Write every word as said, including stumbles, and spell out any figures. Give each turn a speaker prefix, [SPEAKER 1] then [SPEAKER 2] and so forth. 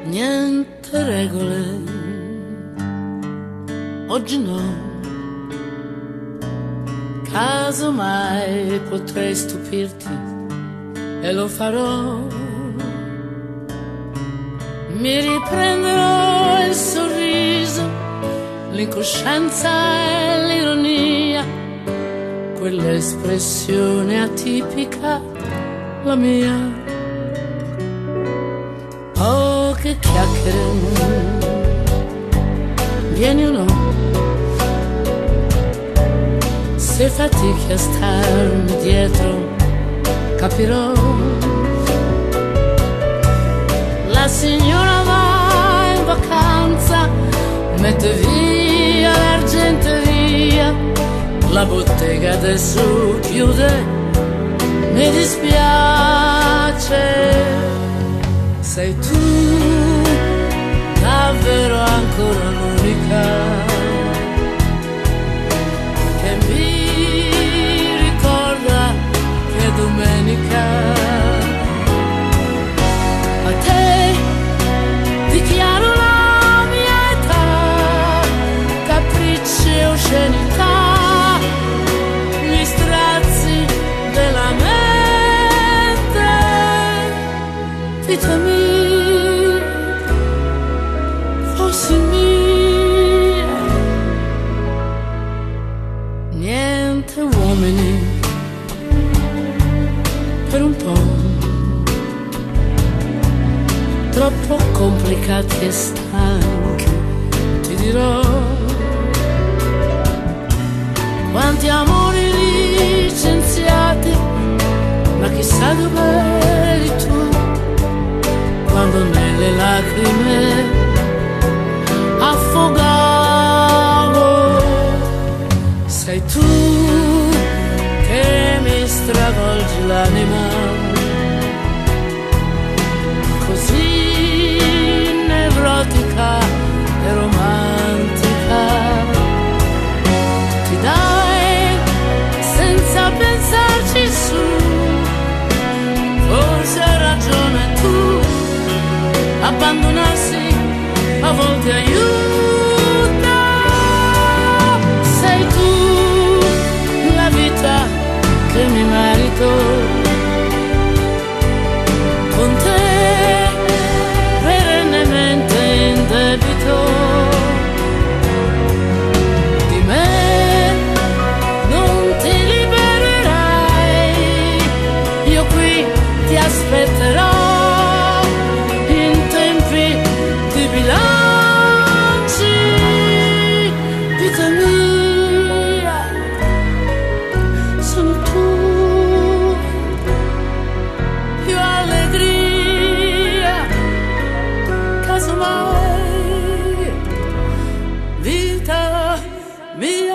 [SPEAKER 1] niente regole, oggi no, casomai potrei stupirti e lo farò, mi riprenderò il sorriso, l'incoscienza e l'ironia, quell'espressione atipica, la mia. Oh, che chiacchiere, vieni o no? Se fatichi a starmi dietro, capirò. La signora va in vacanza, mette via l'argenteria, la bottega adesso chiude, mi dispiace. Sei tu davvero ancora l'unica che mi ricorda che è domenica. A te dichiaro la mia età, capricci e oscenità, gli strazi della mente, vita mia. Niente uomini per un po', troppo complicati e stanchi, ti dirò. Quanti amori licenziati, ma chissà dov'eri tu quando nelle lacrime affogavo. Sei tu che mi stravolgi l'anima, così nevrotica e romantica. Ti dai senza pensarci su, forse hai ragione tu, abbandonarsi a volte aiuta. Sei tu la vita che mi merito, con te perennemente in debito. Di me non ti libererai, io qui ti aspetterò in tempi di bilanci, vita mia, sono tu, più allegria, casomai, vita mia.